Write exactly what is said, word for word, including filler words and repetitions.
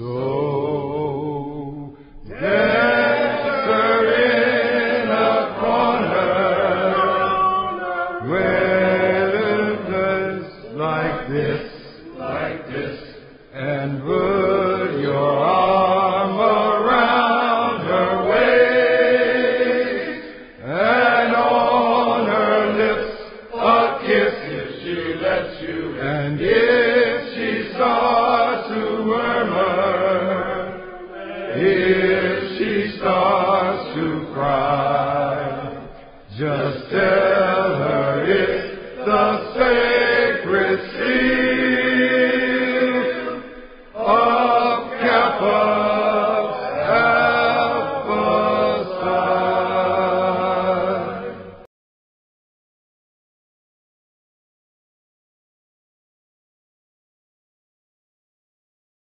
So dance her in a corner with just like this, like this, and put your arm around her waist, and on her lips a kiss if she lets you, and if she starts to murmur, if she starts to cry, just tell her it's